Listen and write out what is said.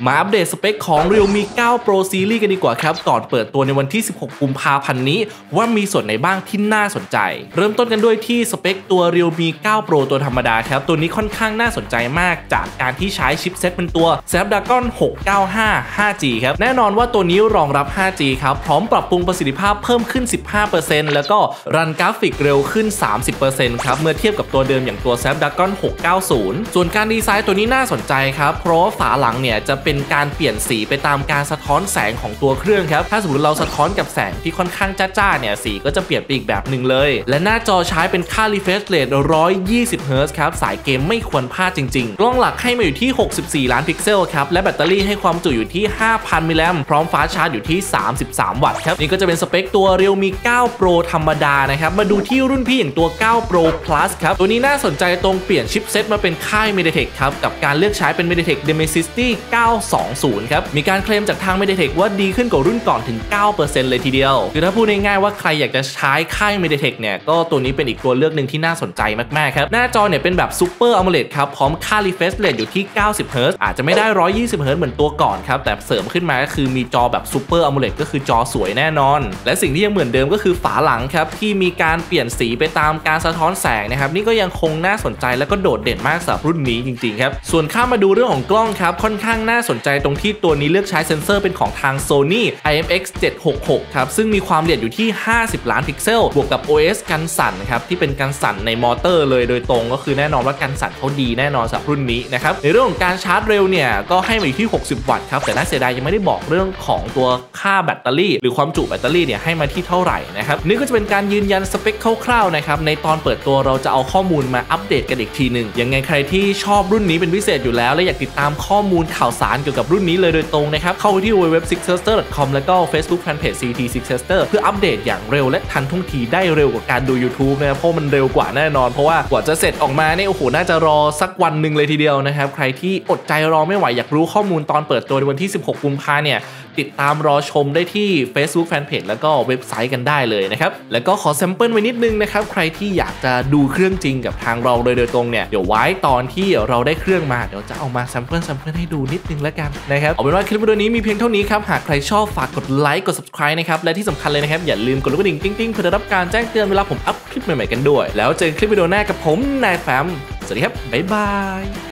มาอัปเดตสเปคของ Realme 9 Pro Series กันดีกว่าครับก่อนเปิดตัวในวันที่ 16 กุมภาพันธ์นี้ว่ามีส่วนไหนบ้างที่น่าสนใจเริ่มต้นกันด้วยที่สเปคตัว Realme 9 Pro ตัวธรรมดาครับตัวนี้ค่อนข้างน่าสนใจมากจากการที่ใช้ชิปเซ็ตเป็นตัว Snapdragon 695 5G ครับแน่นอนว่าตัวนี้รองรับ 5G ครับพร้อมปรับปรุงประสิทธิภาพเพิ่มขึ้น 15% แล้วก็รันกราฟิกเร็วขึ้น 30% ครับเมื่อเทียบกับตัวเดิมอย่างตัว Snapdragon 690 ส่วนการดีไซน์ตัวนี้น่าสนใจครับเพราะว่าฝาหลังเนี่ยจะเป็นการเปลี่ยนสีไปตามการสะท้อนแสงของตัวเครื่องครับถ้าสมมติเราสะท้อนกับแสงที่ค่อนข้างจ้าๆเนี่ยสีก็จะเปลี่ยนไปอีกแบบหนึ่งเลยและหน้าจอใช้เป็นค่า refresh rate 120 Hz ครับสายเกมไม่ควรพลาดจริงๆกล้องหลักให้มาอยู่ที่ 64 ล้านพิกเซลครับและแบตเตอรี่ให้ความจุอยู่ที่ 5,000 มิลลิแอมป์พร้อมฟ้าชาร์จอยู่ที่ 33 วัตต์ครับนี่ก็จะเป็นสเปคตัว Realme 9 Pro ธรรมดานะครับมาดูที่รุ่นพี่อย่างตัว 9 Pro Plus ครับตัวนี้น่าสนใจตรงเปลี่ยนชิปเซ็ตมาเป็นค่าย MediaTek ครับกับการเลือกใช้เป็น MediaTek Dimensity 920 ครับมีการเคลมจากทาง MediaTek ว่าดีขึ้นกว่ารุ่นก่อนถึง 9% เลยทีเดียวคือถ้าพูดง่ายๆว่าใครอยากจะใช้ค่าย MediaTek เนี่ยก็ตัวนี้เป็นอีกตัวเลือกหนึ่งที่น่าสนใจมากๆครับหน้าจอเนี่ยเป็นแบบ Super AMOLED ครับพร้อมค่า refresh rate อยู่ที่ 90 Hz อาจจะไม่ได้ 120 Hz เหมือนตัวก่อนครับแต่เสริมขึ้นมาก็คือมีจอแบบ Super AMOLED ก็คือจอสวยแน่นอนและสิ่งที่ยังเหมือนเดิมก็คือฝาหลังครับที่มีการเปลี่ยนสีไปตามการสะท้อนแสงนะครับนี่ก็ยังคงน่าสนใจและก็โดดเด่นมากสำหรับรุ่นนี้จริงๆครับส่วนข้ามาดูเรื่องของกล้องครับค่อนข้างน่าสนใจตรงที่ตัวนี้เลือกใช้เซ็นเซอร์เป็นของทาง Sony IMX766 ครับซึ่งมีความละเอียดอยู่ที่ 50 ล้านพิกเซลบวกกับ OS กันสั่นครับที่เป็นกันสั่นในมอเตอร์เลยโดยตรงก็คือแน่นอนว่ากันสั่นเขาดีแน่นอนสำหรับรุ่นนี้นะครับในเรื่องของการชาร์จเร็วเนี่ยก็ให้มาอยู่ที่ 60 วัตต์ครับแต่น่าเสียดายยังไม่ได้บอกเรื่องของตัวค่าแบตเตอรี่หรือความจุแบตเตอรี่เนี่ยให้มาที่เท่าไหร่นะครับนี่ก็จะเป็นการยืนยันสเปคคร่าวๆนะครับในตอนเปิดตัวเราจะเอาข้อมูลมาอัปเดตกันอีกทีหนึ่งยังไงใครที่ชอบรุ่นนี้เป็นพิเศษอยู่แล้วและอยากติดตามข้อมูลข่าวสารเกี่ยวกับรุ่นนี้เลยโดยตรงนะครับเข้าไปที่ www.sixtester.com แล้วก็ Facebook Fanpage CT Sixtester เพื่ออัปเดตอย่างเร็วและทันท่วงทีได้เร็วกว่าการดู YouTube นะครับเพราะมันเร็วกว่าแน่นอนเพราะว่ากว่าจะเสร็จออกมาเนี่ยโอ้โหน่าจะรอสักวันหนึ่งเลยทีเดียวนะครับใครที่อดใจรอไม่ไหวอยากรู้ข้อมูลตอนเปิดตัวในวันที่ 16 กุมภาพันธ์เนี่ยติดตามรอชมได้ที่ Facebook Fanpage แล้วก็เว็บไซต์กันได้เลยนะครับแล้วก็ขอแซมเปิลไว้นิดนึงนะครับใครที่อยากจะดูเครื่องจริงกับทางเราโดยตรงเนี่ยเดี๋ยวไว้ตอนที่เราได้เครื่องมาเดี๋ยวจะเอามาแซมเปิลให้ดูนิดนึงแล้วกันนะครับเอาเป็นว่าคลิปวิดีโอนี้มีเพียงเท่านี้ครับหากใครชอบฝากกดไลค์กด Subscribe นะครับและที่สำคัญเลยนะครับอย่าลืมกดกระดิ่งติ๊งๆเพื่อได้รับการแจ้งเตือนเวลาผมอัพคลิปใหม่ๆกันด้วยแล้วเจอคลิปวิดีโอหน้ากับผมนายแฟมสวัสดีครับบ๊ายบาย